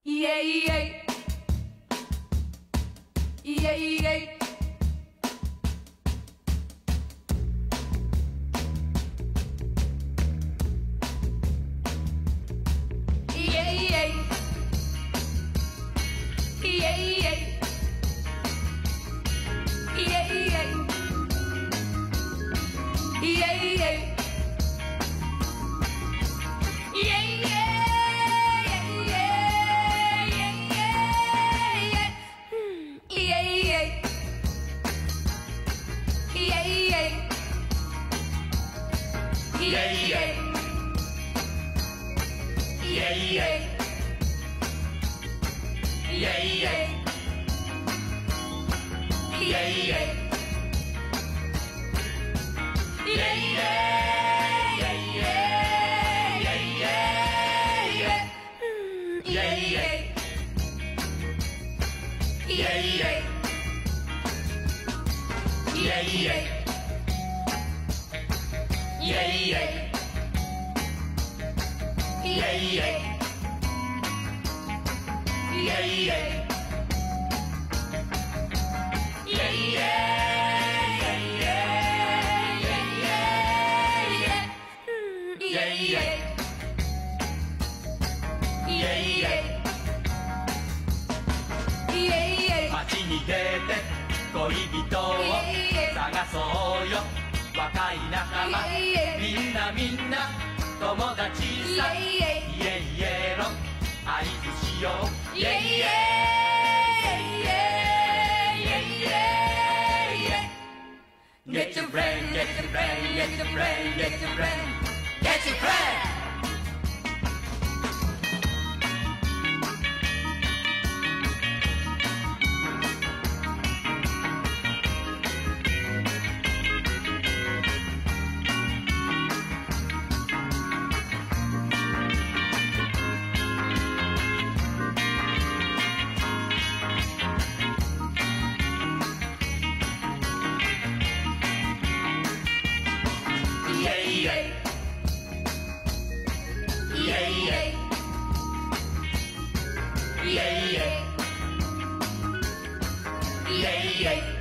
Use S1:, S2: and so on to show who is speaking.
S1: イエイエイイエイエイ
S2: 街に出て恋人を探そうよ若い仲間みんなみんな友達さイエイエロ合図しようイエイエイイエイGet your friend, get your friend, get your friend, get your friend, get your friend! Yeah.